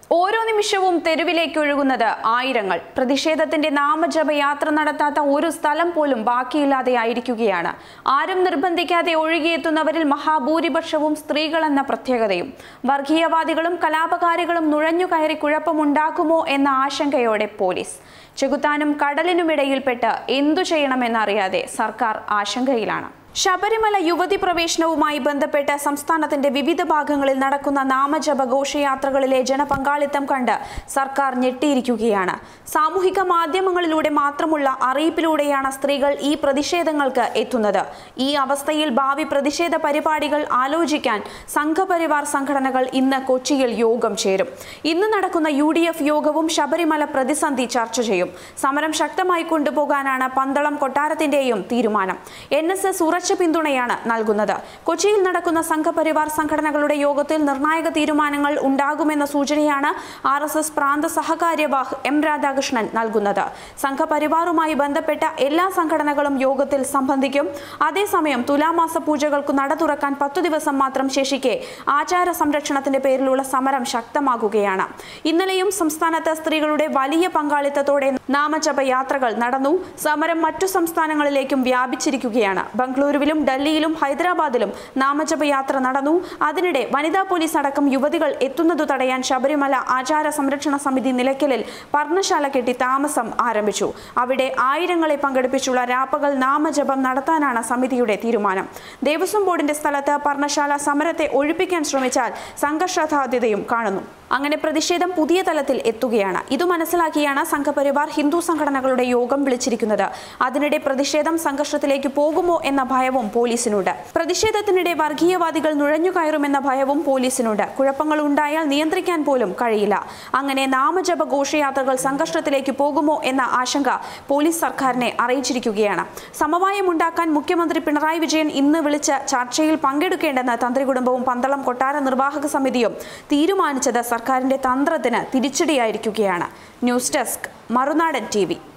ഓരോ നിമിഷവും തെരുവിലേക്ക് ഒഴുകുന്നത് ആയിരങ്ങൾ. പ്രതിഷേധത്തിന്റെ നാമജപയാത്ര നടത്താത്ത ഒരു സ്ഥലം പോലും ബാക്കിയില്ലാതെയായിരിക്കുകയാണ്. ആരും നിർബന്ധിക്കാതെ ഒഴുകിയെത്തുന്നവരിൽ മഹാഭൂരിപക്ഷവും സ്ത്രീകളെന്ന പ്രത്യേകതയും. വർഗീയവാദികളും കലാപകാരികളും നുഴഞ്ഞുകയറി കുഴപ്പമുണ്ടാക്കുമോ എന്ന ആശങ്കയോടെ പോലീസ്. ചെകുത്താനും കടലിനുമിടയിൽപ്പെട്ട് എന്തു ചെയ്യണമെന്നറിയാതെ സർക്കാർ ആശങ്കയിലാണ്. ശബരിമല യുവതി പ്രവേശനവുമായി ബന്ധപ്പെട്ട് സംസ്ഥാനത്തിന്റെ വിവിധ ഭാഗങ്ങളിൽ നടക്കുന്ന നാമജപ ഘോഷയാത്രകളിലെ ജനപങ്കാളിത്തം കണ്ട് സർക്കാർ ഞെട്ടിയിരിക്കുകയാണ്. സാമൂഹിക മാധ്യമങ്ങളിലൂടെ മാത്രമുള്ള അറിയിപ്പിലൂടെയാണ് സ്ത്രീകൾ ഈ പ്രതിഷേധങ്ങൾക്ക് എത്തുന്നത്. ഈ അവസ്ഥയിൽ ഭാവി പ്രതിഷേധ പരിപാടികൾ ആലോചിക്കാൻ സംഘപരിവാർ സംഘടനകൾ ഇന്ന് കൊച്ചിയിൽ യോഗം ചേരും. ഇന്ന് നടക്കുന്ന UDF യോഗവും ശബരിമല പ്രതിസന്ധി ചർച്ച ചെയ്യും. സമരം ശക്തമായി കൊണ്ടുപോകാനാണ് പന്തളം കൊട്ടാരത്തിന്റെയും തീരുമാനം. NSS ഉറച്ച പിന്തുണയാണ് നൽകുന്നത്. കൊച്ചിയിൽ നടക്കുന്ന സംഘപരിവാർ സംഘടനകളുടെ യോഗത്തിൽ നിർണായക തീരുമാനങ്ങൾ ഉണ്ടാകുമെന്ന സൂചനയാണ് RSS പ്രാന്ത സഹകാര്യവാഹ് M രാധാകൃഷ്ണൻ നൽകുന്നത്. സംഘപരിവാറുമായി ബന്ധപ്പെട്ട എല്ലാ സംഘടനകളും യോഗത്തിൽ സംബന്ധിക്കും. അതേസമയം തുലാമാസ പൂജകൾക്ക് നട തുറക്കാൻ 10 ദിവസം മാത്രം ശേഷിക്കെ ആചാര സംരക്ഷണത്തിന്റെ പേരിലുള്ള സമരം ശക്തമാകുകയാണ്. ഇന്നലെയും സംസ്ഥാനത്ത് സ്ത്രീകളുടെ വലിയ പങ്കാളിത്തത്തോടെ നാമജപ യാത്രകൾ നടന്നു. സമരം മറ്റു സംസ്ഥാനങ്ങളിലേക്കും വ്യാപിച്ചിരിക്കുകയാണ്. ബംഗളൂരുവിലും ഡൽഹിയിലും ഹൈദരാബാദിലും നാമജപ യാത്ര നടന്നു. അതിനിടെ വനിതാ പോലീസ് അടക്കം യുവതികൾ എത്തുന്നതു തടയാൻ ശബരിമല ആചാര സംരക്ഷണ സമിതി നിലയ്ക്കലിൽ പർണശാല കെട്ടി താമസം ആരംഭിച്ചു. അവിടെ ആയിരങ്ങളെ പങ്കെടുപ്പിച്ചുള്ള രാപ്പകൽ നാമജപം നടത്താനാണ് സമിതിയുടെ തീരുമാനം. ദേവസ്വം ബോർഡിന്റെ സ്ഥലത്ത് പർണശാല സമരത്തെ ഒഴിപ്പിക്കാൻ ശ്രമിച്ചാൽ സംഘർഷസാധ്യതയും കാണുന്നു. അങ്ങനെ പ്രതിഷേധം പുതിയ തലത്തിൽ എത്തുകയാണ്. ഇതു മനസ്സിലാക്കിയാണ് സംഘപരിവാർ ഹിന്ദു സംഘടനകളുടെ യോഗം വിളിച്ചിരിക്കുന്നത്. അതിനിടെ പ്രതിഷേധം സംഘർഷത്തിലേക്ക് പോകുമോ എന്ന ഭയവും പോലീസിനുണ്ട്. പ്രതിഷേധത്തിനിടെ വർഗീയവാദികൾ നുഴഞ്ഞുകയറുമെന്ന ഭയവും പോലീസിനുണ്ട്. കുഴപ്പങ്ങൾ ഉണ്ടായാൽ നിയന്ത്രിക്കാൻ പോലും കഴിയില്ല. അങ്ങനെ നാമജപ ഘോഷയാത്രകൾ സംഘർഷത്തിലേക്ക് പോകുമോ എന്ന ആശങ്ക പോലീസ് സർക്കാരിനെ അറിയിച്ചിരിക്കുകയാണ്. സമവായമുണ്ടാക്കാൻ മുഖ്യമന്ത്രി പിണറായി വിജയൻ ഇന്ന് വിളിച്ച ചർച്ചയിൽ പങ്കെടുക്കേണ്ടെന്ന് തന്ത്രി കുടുംബവും പന്തളം കൊട്ടാര നിർവാഹക സമിതിയും തീരുമാനിച്ചത് സർക്കാരിന്റെ തന്ത്രത്തിന് തിരിച്ചടിയായിരിക്കുകയാണ്. News desk, Marunadan TV.